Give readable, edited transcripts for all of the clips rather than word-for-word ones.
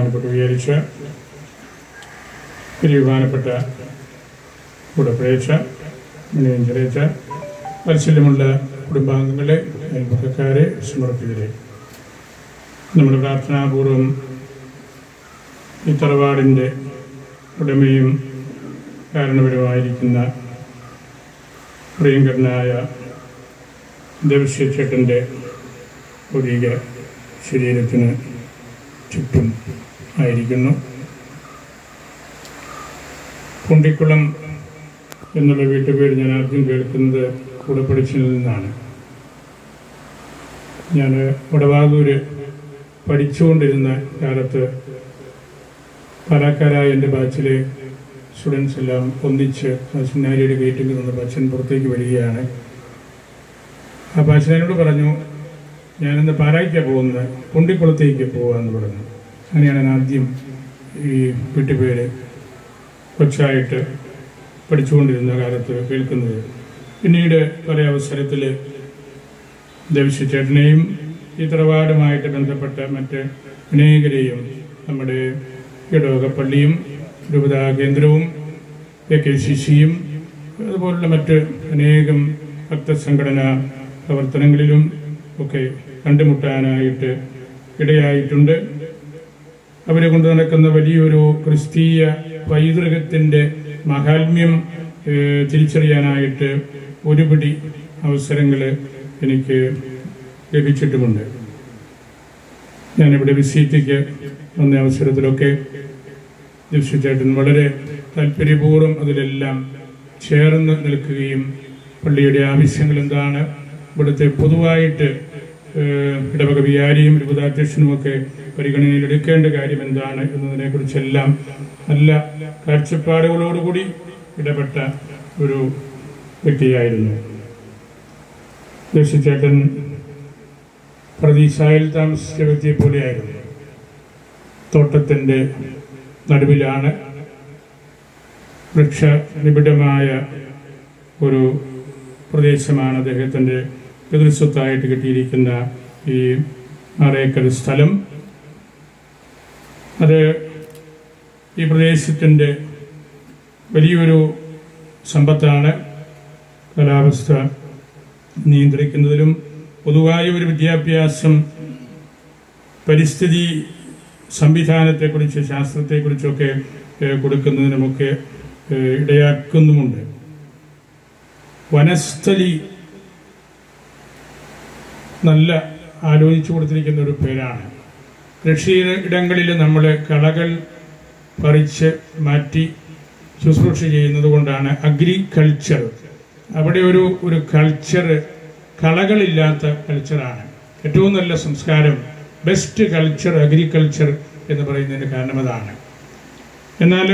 ബഹുമാനപ്പെട്ട വിചാരിച്ച ബഹുമാനപ്പെട്ട കൂടപ്പഴച്ച മിനിയഞ്ചരേച്ച വാത്സല്യമുള്ള കുടുംബാംഗങ്ങളെ അയൽപക്കക്കാരെ സമർപ്പിതരെ നമ്മൾ പ്രാർത്ഥനാപൂർവം ഈ തറവാടിൻ്റെ ഉടമയും കാരണപരമായിരിക്കുന്ന പ്രിയങ്കരനായ ദേവസ്വച്ചേട്ടൻ്റെ ഭൗതിക ശരീരത്തിന് ചുറ്റും ആയിരിക്കുന്നു. കുണ്ടിക്കുളം എന്നുള്ള വീട്ടുപേര് ഞാൻ ആദ്യം കേൾക്കുന്നത് കൂടപ്പടിച്ചിൽ നിന്നാണ്. ഞാൻ വടവാതൂര് പഠിച്ചുകൊണ്ടിരുന്ന കാലത്ത് പാലക്കാരായ എൻ്റെ ബാച്ചിലെ സ്റ്റുഡൻസ് എല്ലാം ഒന്നിച്ച് സെമിനാരിയുടെ ഗേറ്റിൽ നിന്ന് അച്ഛൻ പുറത്തേക്ക് വരികയാണ്. അപ്പോൾ അച്ഛനോട് പറഞ്ഞു, ഞാനിന്ന് പാലായ്ക്കാണ് പോകുന്നത്, കുണ്ടിക്കുളത്തേക്ക് പോകാമെന്ന് പറഞ്ഞു. അങ്ങനെയാണ് ഞാൻ ആദ്യം ഈ വീട്ടുപേര് കൊച്ചായിട്ട് പഠിച്ചുകൊണ്ടിരുന്ന കാലത്ത് കേൾക്കുന്നത്. പിന്നീട് പല അവസരത്തിൽ ദേവസ്വച്ചേട്ടനെയും ഈ തറവാടുമായിട്ട് ബന്ധപ്പെട്ട മറ്റ് അനേകരെയും നമ്മുടെ ഇടവകപ്പള്ളിയും രൂപതാ കേന്ദ്രവും KCCയും അതുപോലുള്ള മറ്റ് അനേകം ഭക്തസംഘടനാ പ്രവർത്തനങ്ങളിലും ഒക്കെ കണ്ടുമുട്ടാനായിട്ട് ഇടയായിട്ടുണ്ട്. അവരെ കൊണ്ട് നടക്കുന്ന വലിയൊരു ക്രിസ്തീയ പൈതൃകത്തിൻ്റെ മഹാത്മ്യം തിരിച്ചറിയാനായിട്ട് ഒരുപിടി അവസരങ്ങൾ എനിക്ക് ലഭിച്ചിട്ടുമുണ്ട്. ഞാനിവിടെ വിസിറ്റിക്ക് വന്ന അവസരത്തിലൊക്കെ ദേവസ്വച്ചേട്ടൻ വളരെ താല്പര്യപൂർവ്വം അതിലെല്ലാം ചേർന്ന് നിൽക്കുകയും പള്ളിയുടെ ആവശ്യങ്ങൾ എന്താണ്, ഇവിടുത്തെ പൊതുവായിട്ട് ഇടവക വികാരിയും രൂപതാധ്യക്ഷനുമൊക്കെ പരിഗണനയിലെടുക്കേണ്ട കാര്യം എന്താണ് എന്നതിനെക്കുറിച്ചെല്ലാം നല്ല കാഴ്ചപ്പാടുകളോടുകൂടി ഇടപെട്ട ഒരു വ്യക്തിയായിരുന്നു. ദേവസ്വച്ചേട്ടൻ പ്രതീക്ഷയിൽ താമസിച്ച വ്യക്തിയെ പോലെയായിരുന്നു. തോട്ടത്തിൻ്റെ നടുവിലാണ് വൃക്ഷനിബിഡമായ ഒരു പ്രദേശമാണ് അദ്ദേഹത്തിൻ്റെ പിതൃസ്വത്തായിട്ട് കിട്ടിയിരിക്കുന്ന ഈ 6 ഏക്കർ സ്ഥലം. അത് ഈ പ്രദേശത്തിൻ്റെ വലിയൊരു സമ്പത്താണ്. കാലാവസ്ഥ നിയന്ത്രിക്കുന്നതിലും പൊതുവായ ഒരു വിദ്യാഭ്യാസം, പരിസ്ഥിതി സംവിധാനത്തെക്കുറിച്ച്, ശാസ്ത്രത്തെക്കുറിച്ചൊക്കെ കൊടുക്കുന്നതിനുമൊക്കെ ഇടയാക്കുന്നുമുണ്ട്. വനസ്ഥലി നല്ല ആലോചിച്ചു കൊടുത്തിരിക്കുന്ന ഒരു പേരാണ്. കൃഷിയിടങ്ങളിൽ നമ്മൾ കളകൾ പറിച്ച് മാറ്റി ശുശ്രൂഷ ചെയ്യുന്നത് കൊണ്ടാണ് അഗ്രികൾച്ചർ. അവിടെ ഒരു കൾച്ചർ, കളകളില്ലാത്ത കൾച്ചറാണ്. ഏറ്റവും നല്ല സംസ്കാരം, ബെസ്റ്റ് കൾച്ചർ അഗ്രികൾച്ചർ എന്ന് പറയുന്നതിന് കാരണം അതാണ്. എന്നാൽ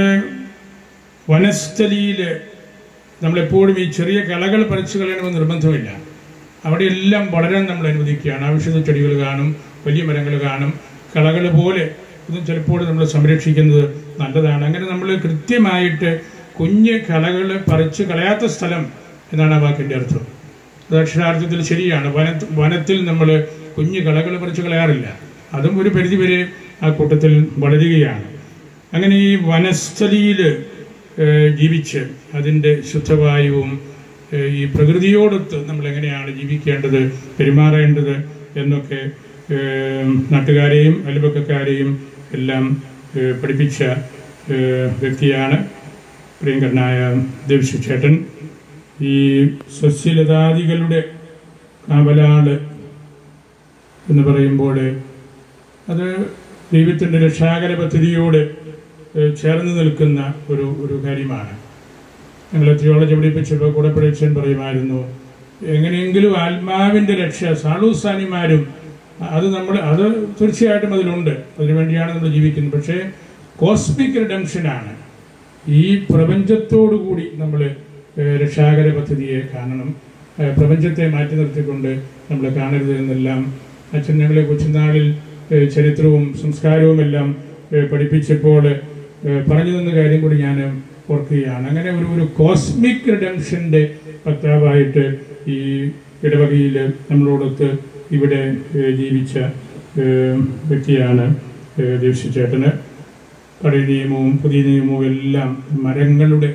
വനസ്ഥലിയിൽ നമ്മളെപ്പോഴും ഈ ചെറിയ കളകൾ പറിച്ചു കളയണമെന്ന് നിർബന്ധമില്ല. അവിടെയെല്ലാം വളരാൻ നമ്മൾ അനുവദിക്കുകയാണ്. ഔഷധ ചെടികൾ കാണും, വലിയ മരങ്ങൾ കാണും, കളകൾ പോലെ ഇതും ചിലപ്പോൾ നമ്മൾ സംരക്ഷിക്കുന്നത് നല്ലതാണ്. അങ്ങനെ നമ്മൾ കൃത്യമായിട്ട് കുഞ്ഞ് കളകൾ പറിച്ച് കളയാത്ത സ്ഥലം എന്നാണ് ആ വാക്കിൻ്റെ അർത്ഥം. അത് അക്ഷരാർത്ഥത്തിൽ ശരിയാണ്. വനത്തിൽ നമ്മൾ കുഞ്ഞ് കളകൾ പറിച്ച് കളയാറില്ല. അതും ഒരു പരിധിവരെ ആ കൂട്ടത്തിൽ വളരുകയാണ്. അങ്ങനെ ഈ വനസ്ഥലിയിൽ ജീവിച്ച് അതിൻ്റെ ശുദ്ധവായുവും ഈ പ്രകൃതിയോടൊത്ത് നമ്മൾ എങ്ങനെയാണ് ജീവിക്കേണ്ടത്, പെരുമാറേണ്ടത് എന്നൊക്കെ നാട്ടുകാരെയും അയൽപക്കക്കാരെയും എല്ലാം പഠിപ്പിച്ച വ്യക്തിയാണ് പ്രിയങ്കരനായ ദേവസ്വച്ചേട്ടൻ. ഈ സസ്യലതാദികളുടെ കാവലാള് എന്ന് പറയുമ്പോൾ അത് ദൈവത്തിൻ്റെ രക്ഷാകര പദ്ധതിയോട് ചേർന്ന് നിൽക്കുന്ന ഒരു കാര്യമാണ്. ഞങ്ങൾ തിയോളജി പഠിപ്പിച്ചപ്പോൾ കൂടപ്പഴച്ചൻ പറയുമായിരുന്നു, എങ്ങനെയെങ്കിലും ആത്മാവിൻ്റെ രക്ഷ, സാളൂസാനിമാരും അത് തീർച്ചയായിട്ടും അതിലുണ്ട്, അതിനുവേണ്ടിയാണ് നമ്മൾ ജീവിക്കുന്നത്. പക്ഷേ കോസ്മിക് റിഡംഷനാണ്. ഈ പ്രപഞ്ചത്തോടുകൂടി നമ്മൾ രക്ഷാകര പദ്ധതിയെ കാണണം. പ്രപഞ്ചത്തെ മാറ്റി നിർത്തിക്കൊണ്ട് നമ്മൾ കാണരുത് എന്നെല്ലാം അച്ഛൻ ഞങ്ങളെ കൊച്ചുനാളിൽ ചരിത്രവും സംസ്കാരവും എല്ലാം പഠിപ്പിച്ചപ്പോൾ പറഞ്ഞു തന്ന കാര്യം കൂടി ഞാൻ ഓർക്കുകയാണ്. അങ്ങനെ ഒരു കോസ്മിക് റിഡംഷൻ്റെ വക്താവായിട്ട് ഈ ഇടവകയിൽ നമ്മളോടൊത്ത് ഇവിടെ ജീവിച്ച വ്യക്തിയാണ് ദേവസിച്ചേട്ടന് പഴയ നിയമവും പുതിയ നിയമവും എല്ലാം മരങ്ങളുടെ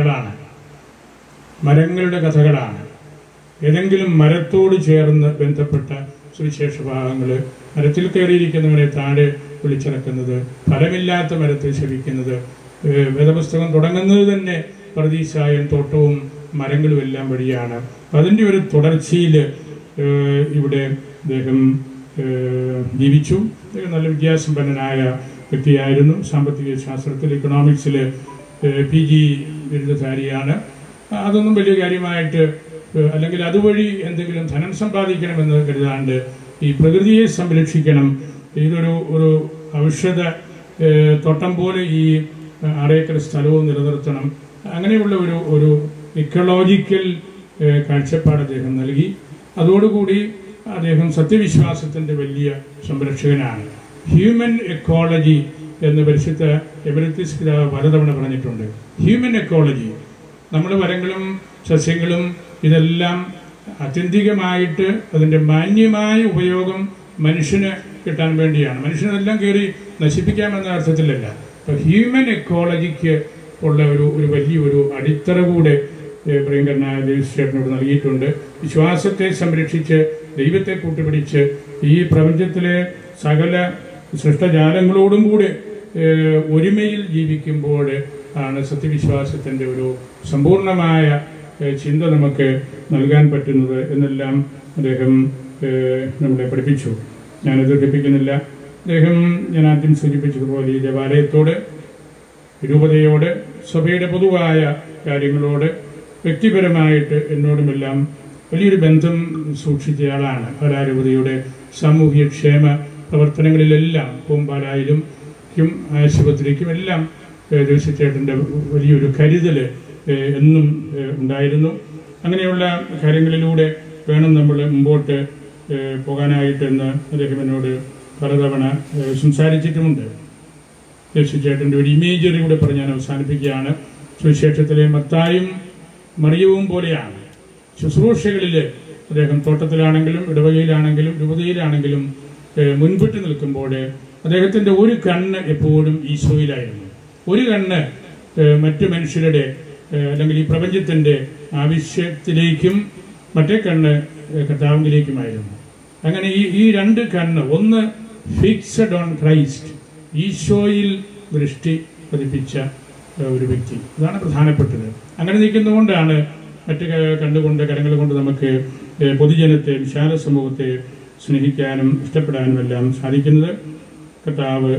കഥകളാണ്. ഏതെങ്കിലും മരത്തോട് ചേർന്ന് ബന്ധപ്പെട്ട സുവിശേഷ ഭാഗങ്ങൾ, മരത്തിൽ കയറിയിരിക്കുന്നവരെ താഴെ വിളിച്ചിറക്കുന്നത്, ഫലമില്ലാത്ത മരത്തിൽ ശപിക്കുന്നത്, വേദപുസ്തകം തുടങ്ങുന്നത് തന്നെ പർദീസായും തോട്ടവും മരങ്ങളും എല്ലാം വഴിയാണ്. അതിൻ്റെ ഒരു തുടർച്ചയിൽ ഇവിടെ അദ്ദേഹം ജീവിച്ചു. നല്ല വിദ്യാസമ്പന്നനായ വ്യക്തിയായിരുന്നു. സാമ്പത്തിക ശാസ്ത്രത്തിൽ, ഇക്കണോമിക്സിൽ PG ബിരുദധാരിയാണ്. അതൊന്നും വലിയ കാര്യമായിട്ട്, അല്ലെങ്കിൽ അതുവഴി എന്തെങ്കിലും ധനം സമ്പാദിക്കണമെന്ന് കരുതാണ്ട് ഈ പ്രകൃതിയെ സംരക്ഷിക്കണം, ഇതൊരു ഔഷധ തോട്ടം പോലെ ഈ 6 ഏക്കർ സ്ഥലവും നിലനിർത്തണം, അങ്ങനെയുള്ള ഒരു ഇക്കോളജിക്കൽ കാഴ്ചപ്പാട് അദ്ദേഹം നൽകി. അതോടുകൂടി അദ്ദേഹം സത്യവിശ്വാസത്തിൻ്റെ വലിയ സംരക്ഷകനാണ്. ഹ്യൂമൻ എക്കോളജി എന്ന് പരിശുദ്ധ എവരിത്തിസ് പിതാവ് പലതവണ പറഞ്ഞിട്ടുണ്ട്. ഹ്യൂമൻ എക്കോളജി, നമ്മൾ മരങ്ങളും സസ്യങ്ങളും ഇതെല്ലാം ആത്യന്തികമായിട്ട് അതിൻ്റെ മാന്യമായ ഉപയോഗം മനുഷ്യന് കിട്ടാൻ വേണ്ടിയാണ്. മനുഷ്യനെല്ലാം കയറി നശിപ്പിക്കാമെന്ന അർത്ഥത്തിലല്ല. അപ്പോൾ ഹ്യൂമൻ എക്കോളജിക്ക് ഉള്ള ഒരു വലിയൊരു അടിത്തറ കൂടെ പ്രിയങ്കരനായ ദേവസിച്ചേട്ടനോട് നൽകിയിട്ടുണ്ട്. വിശ്വാസത്തെ സംരക്ഷിച്ച് ദൈവത്തെ കൂട്ടുപിടിച്ച് ഈ പ്രപഞ്ചത്തിലെ സകല സൃഷ്ടജാലങ്ങളോടും കൂടെ ഒരുമയിൽ ജീവിക്കുമ്പോൾ ആണ് സത്യവിശ്വാസത്തിൻ്റെ ഒരു സമ്പൂർണമായ ചിന്ത നമുക്ക് നൽകാൻ പറ്റുന്നത് എന്നെല്ലാം അദ്ദേഹം നമ്മളെ പഠിപ്പിച്ചു. ഞാനത് ദീർഘിപ്പിക്കുന്നില്ല. അദ്ദേഹം ഞാൻ ആദ്യം സൂചിപ്പിച്ചതുപോലെ ഈ ദേവാലയത്തോട്, രൂപതയോട്, സഭയുടെ പൊതുവായ കാര്യങ്ങളോട്, വ്യക്തിപരമായിട്ട് എന്നോടുമെല്ലാം വലിയൊരു ബന്ധം സൂക്ഷിച്ചയാളാണ്. കലാരൂപതയുടെ സാമൂഹ്യക്ഷേമ പ്രവർത്തനങ്ങളിലെല്ലാം, പൂമ്പാലായിലും ആശുപത്രിക്കും എല്ലാം ദേവസിച്ചേട്ടൻ്റെ വലിയൊരു കരുതൽ എന്നും ഉണ്ടായിരുന്നു. അങ്ങനെയുള്ള കാര്യങ്ങളിലൂടെ വേണം നമ്മൾ മുമ്പോട്ട് പോകാനായിട്ടെന്ന് അദ്ദേഹം എന്നോട് പലതവണ സംസാരിച്ചിട്ടുമുണ്ട്. ദേവസിച്ചേട്ടൻ്റെ ഒരു ഇമേജറിലൂടെ പറഞ്ഞ് ഞാൻ അവസാനിപ്പിക്കുകയാണ്. സുവിശേഷത്തിലെ മത്തായും മറിയവും പോലെയാണ് ശുശ്രൂഷകളിൽ അദ്ദേഹം. തോട്ടത്തിലാണെങ്കിലും ഇടവകയിലാണെങ്കിലും രൂപതയിലാണെങ്കിലും മുൻപിട്ട് നിൽക്കുമ്പോൾ അദ്ദേഹത്തിൻ്റെ ഒരു കണ്ണ് എപ്പോഴും ഈശോയിലായിരുന്നു. ഒരു കണ്ണ് മറ്റു മനുഷ്യരുടെ അല്ലെങ്കിൽ ഈ പ്രപഞ്ചത്തിൻ്റെ ആവശ്യത്തിലേക്കും മറ്റേ കണ്ണ് കർത്താവിലേക്കുമായിരുന്നു. അങ്ങനെ ഈ രണ്ട് കണ്ണ്, ഒന്ന് ഫിക്സഡ് ഓൺ ക്രൈസ്റ്റ്, ഈശോയിൽ ദൃഷ്ടി പതിപ്പിച്ച ഒരു വ്യക്തി, അതാണ് പ്രധാനപ്പെട്ടത്. അങ്ങനെ നിൽക്കുന്നതുകൊണ്ടാണ് മറ്റ് കണ്ടുകൊണ്ട് കരങ്ങൾ കൊണ്ട് നമുക്ക് പൊതുജനത്തെ, വിശാല സമൂഹത്തെ സ്നേഹിക്കാനും ഇഷ്ടപ്പെടാനും എല്ലാം സാധിക്കുന്നത്. കർത്താവ്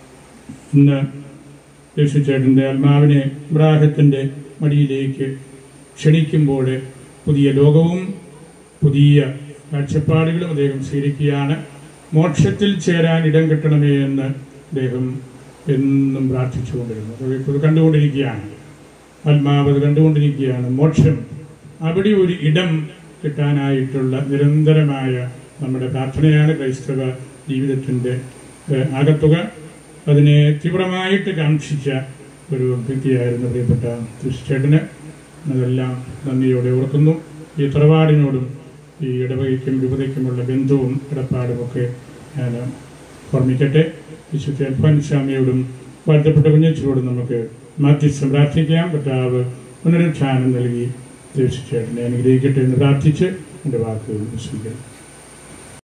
ഇന്ന് യേശുചേട്ടൻ്റെ ആത്മാവിനെ ഇബ്രാഹിത്തിൻ്റെ മടിയിലേക്ക് ക്ഷണിക്കുമ്പോൾ പുതിയ ലോകവും പുതിയ കാഴ്ചപ്പാടുകളും അദ്ദേഹം സ്വീകരിക്കുകയാണ്. മോക്ഷത്തിൽ ചേരാൻ ഇടം കിട്ടണമേ എന്ന് അദ്ദേഹം എന്നും പ്രാർത്ഥിച്ചുകൊണ്ടിരുന്നു. അത് കണ്ടുകൊണ്ടിരിക്കുകയാണ്, ആത്മാവ് അത് കണ്ടുകൊണ്ടിരിക്കുകയാണ്. മോക്ഷം, അവിടെ ഒരു ഇടം കിട്ടാനായിട്ടുള്ള നിരന്തരമായ നമ്മുടെ പ്രാർത്ഥനയാണ് ക്രൈസ്തവ ജീവിതത്തിൻ്റെ ആകത്തുക. അതിനെ തീവ്രമായിട്ട് കാക്ഷിച്ച ഒരു വ്യക്തിയായിരുന്നു പ്രിയപ്പെട്ട ദേവസിച്ചേട്ടന്. അതെല്ലാം നന്ദിയോടെ ഓർക്കുന്നു. ഈ തറവാടിനോടും ഈ ഇടവകയ്ക്കും രൂപതയ്ക്കുമുള്ള ബന്ധവും ഇടപാടുമൊക്കെ ഞാൻ ഓർമ്മിക്കട്ടെ. വിശുദ്ധ അൽഫോൻസാമ്മയോടും വാഴ്ത്തപ്പെട്ട കുഞ്ഞച്ചനോടും നമുക്ക് മാധ്യസ്ഥം പ്രാർത്ഥിക്കാം. കർത്താവ് പുനരുത്ഥാനം നൽകി ദേവസിച്ചേട്ടനെ അനുഗ്രഹിക്കട്ടെ എന്ന് പ്രാർത്ഥിച്ച് എൻ്റെ വാക്കുകൾ സ്വീകരിക്കും.